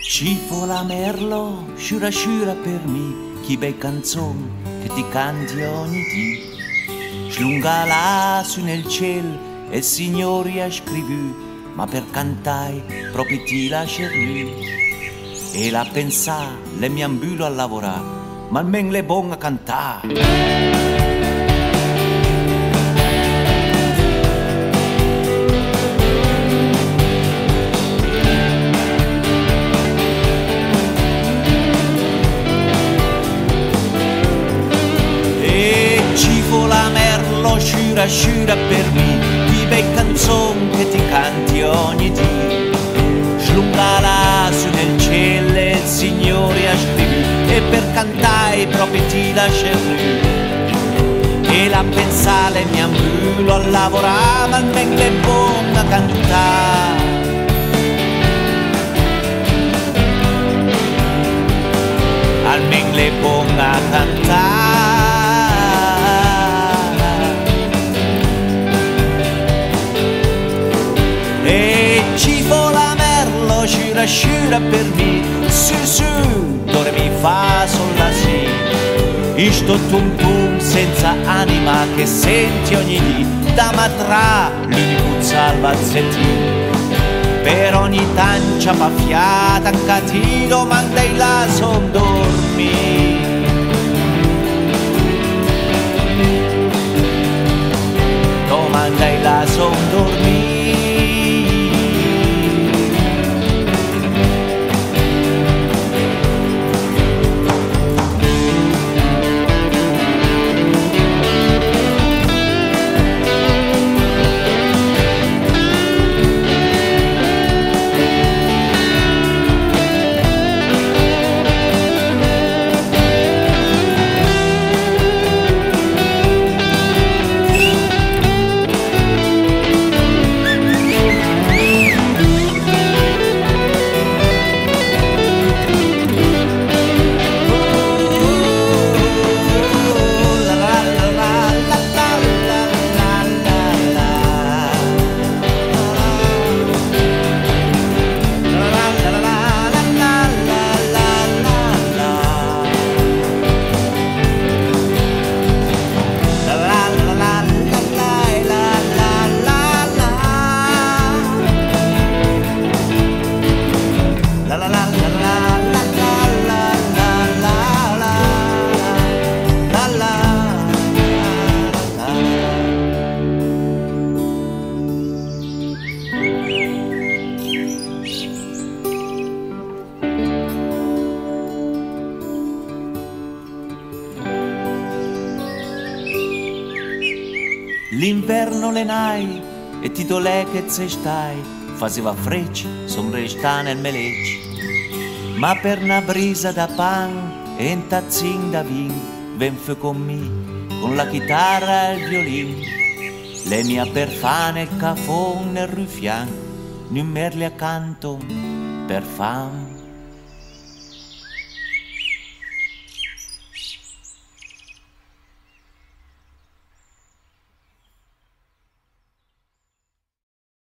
Cifo la merlo, sciura sciura per me, chi bei canzoni che ti canti ogni dì. Slunga lassù nel cielo e il Signore ha scritto, ma per cantare proprio ti lascia lì. E la pensà, le mi ambulo a lavorare, ma almeno le buone a cantare. Sciura sciura per me, di bei canzoni che ti canti ogni dì. Slunga lassù nel cielo e il Signore ha scritto, e per cantare proprio ti lascia lì. E la pensare mi ambulo a lavorare, ma almeno è buona a cantare. Almeno è buona a cantare. Sciura sciura per me, su, dove mi fa sol la si. In sto tum tum senza anima che senti ogni dì, da matrà l'unico salvazzettino. Per ogni tancia pa fiata, anche ti domandai la son dormi. Domandai la son dormi. L'inverno le nai e ti dolè che se stai, faceva frecci, son resta nel melecci. Ma per una brisa da pan e un tazzin da vin, ven fe con me, con la chitarra e il violin. Le mia per fane il cafon nel rufian, non merli accanto per fam.